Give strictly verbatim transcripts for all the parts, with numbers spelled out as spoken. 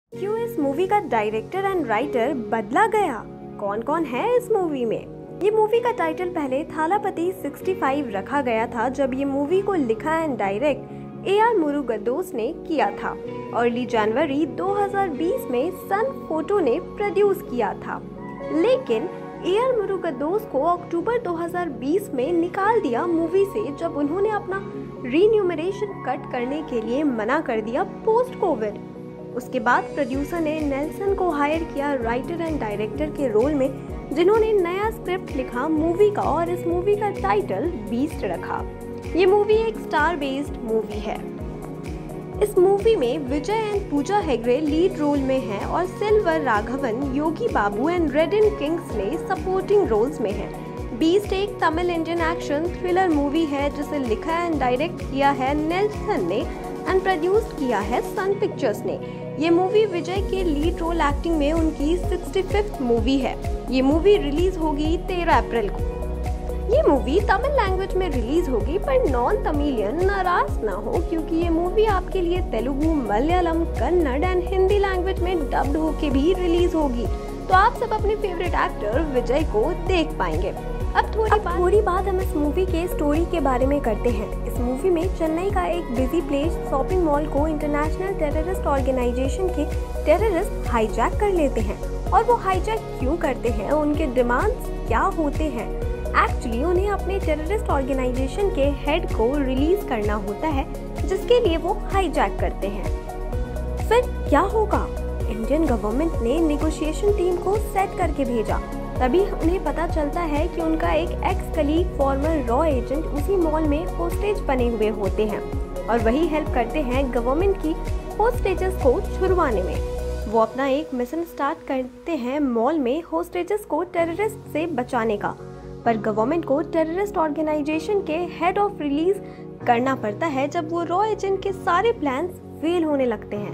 क्यों इस मूवी का डायरेक्टर एंड राइटर बदला गया? कौन कौन है इस मूवी में? ये मूवी का टाइटल पहले थालापति पैंसठ रखा गया था जब ये मूवी को लिखा and direct A R Murugadoss ने किया था। अर्ली जनवरी दो हज़ार बीस में सन फोटो ने प्रोड्यूस किया था, लेकिन ए आर मुरुगदोस को अक्टूबर दो हज़ार बीस में निकाल दिया मूवी से जब उन्होंने अपना रीन्यूमरेशन कट करने के लिए मना कर दिया पोस्ट कोविड। उसके बाद प्रोड्यूसर ने नेल्सन को हायर किया राइटर एंड डायरेक्टर के रोल में, जिन्होंने नया स्क्रिप्ट लिखा मूवी का और इस मूवी का टाइटल बीस्ट रखा। ये मूवी एक स्टार बेस्ड मूवी है। इस मूवी में Vijay and Pooja Hegde lead role में हैं और Selvaraghavan, Yogi Babu and Redin Kingsley supporting roles में हैं। बीस्ट एक Tamil Indian action thriller movie है जिसे लिखा एंड डायरेक्ट किया है नेल्सन ने एंड प्रोड्यूस किया है सन पिक्चर्स ने। ये मूवी विजय के लीड रोल एक्टिंग में उनकी पैंसठवीं मूवी है। ये मूवी रिलीज होगी तेरह अप्रैल को। ये मूवी तमिल लैंग्वेज में रिलीज होगी, पर नॉन तमिलियन नाराज ना हो क्योंकि ये मूवी आपके लिए तेलुगु, मलयालम, कन्नड़ एंड हिंदी लैंग्वेज में डब्ड होके भी रिलीज होगी, तो आप सब अपने फेवरेट एक्टर विजय को देख पाएंगे। अब थोड़ी अब बात थोड़ी बात हम इस मूवी के स्टोरी के बारे में करते हैं। इस मूवी में चेन्नई का एक बिजी प्लेस शॉपिंग मॉल को इंटरनेशनल टेररिस्ट ऑर्गेनाइजेशन के टेररिस्ट हाईजैक कर लेते हैं। और वो हाईजैक क्यों करते हैं, उनके डिमांड्स क्या होते हैं? एक्चुअली उन्हें अपने टेररिस्ट ऑर्गेनाइजेशन के हेड को रिलीज करना होता है, जिसके लिए वो हाईजैक करते हैं। फिर क्या होगा? इंडियन गवर्नमेंट ने नेगोशिएशन टीम को सेट करके भेजा। तभी उन्हें पता चलता है कि उनका एक एक्स कलीग फॉर्मर रॉ एजेंट उसी मॉल में होस्टेज बने हुए होते हैं और वही हेल्प करते हैं गवर्नमेंट की होस्टेजेस को छुड़वाने में। वो अपना एक मिशन स्टार्ट करते हैं मॉल में होस्टेजेस को टेररिस्ट से बचाने का, पर गवर्नमेंट को टेररिस्ट ऑर्गेनाइजेशन के हेड ऑफ रिलीज करना पड़ता है जब वो रॉ एजेंट के सारे प्लान्स फेल होने लगते हैं।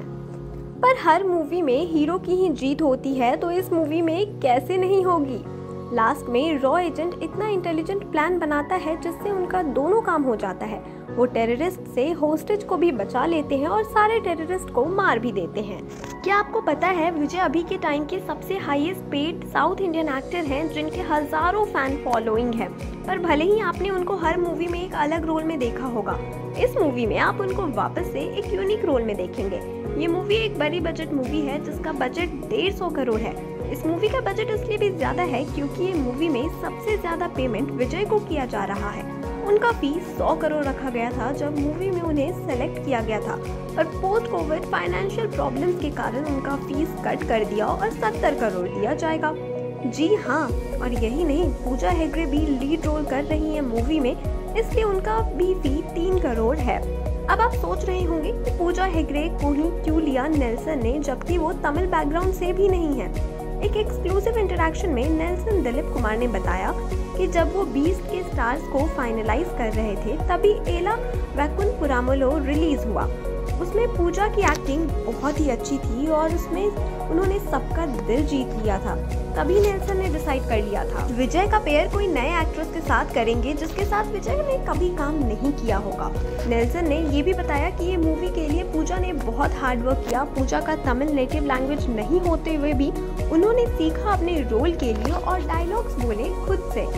पर हर मूवी में हीरो की ही जीत होती है, तो इस मूवी में कैसे नहीं होगी? लास्ट में रॉ एजेंट इतना इंटेलिजेंट प्लान बनाता है जिससे उनका दोनों काम हो जाता है। वो टेररिस्ट से होस्टेज को भी बचा लेते हैं और सारे टेररिस्ट को मार भी देते हैं। क्या आपको पता है विजय अभी के टाइम के सबसे highest paid south Indian actor हैं, जिनके हजारों फैन फॉलोइंग है। पर भले ही आपने उनको हर मूवी में एक अलग रोल में देखा होगा, इस मूवी में आप उनको वापस से एक यूनिक रोल में देखेंगे। ये मूवी एक बड़ी बजट मूवी है जिसका बजट डेढ़ सौ करोड़ है। इस मूवी का बजट इसलिए भी ज्यादा है क्योंकि ये मूवी में सबसे ज्यादा पेमेंट विजय को किया जा रहा है। उनका फीस सौ करोड़ रखा गया था जब मूवी में उन्हें सेलेक्ट किया गया था, पर पोस्ट कोविड फाइनेंशियल प्रॉब्लम्स के कारण उनका फीस कट कर दिया और सत्तर करोड़ दिया जाएगा। जी हाँ, और यही नहीं, पूजा हेगड़े भी लीड रोल कर रही है मूवी में, इसलिए उनका भी फी तीन करोड़ है। अब आप सोच रहे होंगे कि पूजा हेगड़े को ही क्यों लिया नेल्सन ने, जबकि वो तमिल बैकग्राउंड से भी नहीं है। एक एक्सक्लूसिव इंटरेक्शन में नेल्सन दिलीप कुमार ने बताया कि जब वो बीस्ट के स्टार्स को फाइनलाइज कर रहे थे तभी एला वैकुन पुरामलो रिलीज हुआ। उसमें पूजा की एक्टिंग बहुत ही अच्छी थी और उसमें उन्होंने सबका दिल जीत लिया था। तभी नेल्सन ने डिसाइड कर लिया था विजय का पेयर कोई नए एक्ट्रेस के साथ करेंगे जिसके साथ विजय ने कभी काम नहीं किया होगा। नेल्सन ने ये भी बताया कि ये मूवी के लिए पूजा ने बहुत हार्ड वर्क किया। पूजा का तमिल नेटिव लैंग्वेज नहीं होते हुए भी उन्होंने सीखा अपने रोल के लिए और डायलॉग्स बोले खुद से।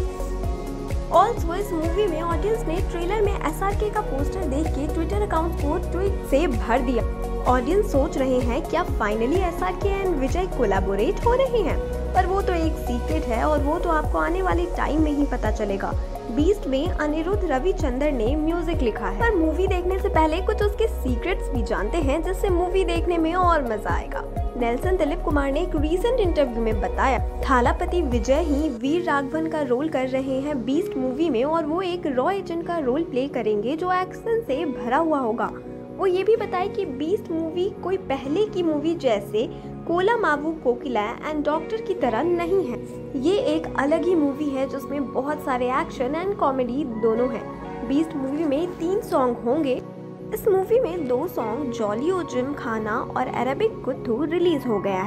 ऑल्सो इस मूवी में ऑडियंस ने ट्रेलर में एस आर के का पोस्टर देख के ट्विटर अकाउंट को ट्वीट से भर दिया। ऑडियंस सोच रहे हैं क्या finally S R K and Vijay collaborate हो रहे हैं, पर वो तो एक सीक्रेट है और वो तो आपको आने वाले टाइम में ही पता चलेगा। बीस्ट में अनिरुद्ध रविचंद्र ने म्यूजिक लिखा है, पर मूवी देखने से पहले कुछ उसके सीक्रेट्स भी जानते हैं जिससे मूवी देखने में और मजा आएगा। नेल्सन दिलीप कुमार ने एक रीसेंट इंटरव्यू में बताया थालापति विजय ही वीर राघवन का रोल कर रहे हैं बीस्ट मूवी में और वो एक रॉ एजेंट का रोल प्ले करेंगे जो एक्शन से भरा हुआ होगा। वो ये भी बताए कि बीस्ट मूवी कोई पहले की मूवी जैसे Kolamaavu Kokila and doctor की तरह नहीं है। ये एक अलग ही मूवी है जिसमें बहुत सारे एक्शन एंड कॉमेडी दोनों हैं। बीस्ट मूवी में तीन सॉन्ग होंगे। इस मूवी में दो सॉन्ग जॉली ओ जिम खाना और अरेबिक कुत्थू रिलीज हो गया है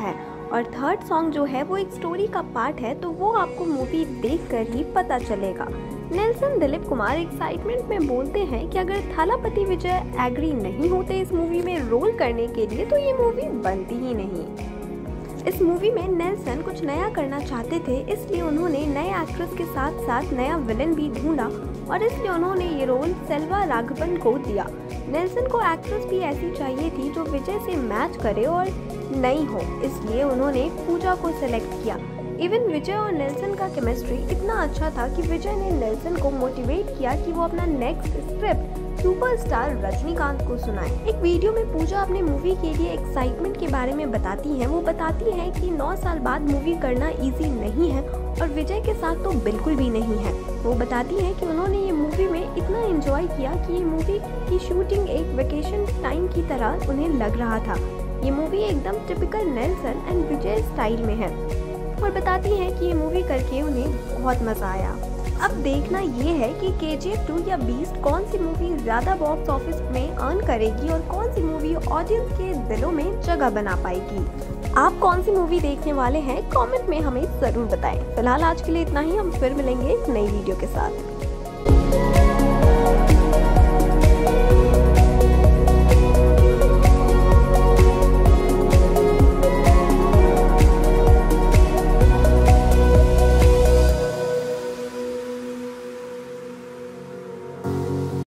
और थर्ड सॉन्ग जो है वो एक स्टोरी का पार्ट है, तो वो आपको मूवी देखकर ही पता चलेगा। नेल्सन दिलीप कुमार एक्साइटमेंट में बोलते हैं कि अगर थालापति विजय एग्री नहीं होते इस मूवी में रोल करने के लिए तो ये मूवी बनती ही नहीं। इस मूवी में नेल्सन कुछ नया करना चाहते थे, इसलिए उन्होंने नए एक्ट्रेस के साथ साथ नया विलन भी ढूंढा और इसलिए उन्होंने ये रोल सेल्वा राघवन को दिया। नेल्सन को एक्ट्रेस भी ऐसी चाहिए थी जो विजय से मैच करे और नई हो, इसलिए उन्होंने पूजा को सिलेक्ट किया। इवन विजय और नेल्सन का केमिस्ट्री इतना अच्छा था कि विजय ने नेल्सन को मोटिवेट किया कि वो अपना नेक्स्ट स्क्रिप्ट सुपरस्टार रजनीकांत को सुनाए। एक वीडियो में पूजा अपने मूवी के लिए एक्साइटमेंट के बारे में बताती हैं। वो बताती हैं कि नौ साल बाद मूवी करना इजी नहीं है और विजय के साथ तो बिल्कुल भी नहीं है। वो बताती हैं कि उन्होंने ये मूवी में इतना एंजॉय किया कि ये मूवी की शूटिंग एक वेकेशन टाइम की तरह उन्हें लग रहा था। ये मूवी एकदम typical Nelson and Vijay style में है और बताती हैं कि ये मूवी करके उन्हें बहुत मजा आया। अब देखना ये है कि के जी एफ टू या बीस्ट कौन सी मूवी ज़्यादा बॉक्स ऑफिस में अर्न करेगी और कौन सी मूवी ऑडियंस के दिलों में जगह बना पाएगी। आप कौन सी मूवी देखने वाले हैं कमेंट में हमें ज़रूर बताएं। फिलहाल आज के लिए इतना ही, हम फिर मिलेंगे एक नई वीडियो के साथ।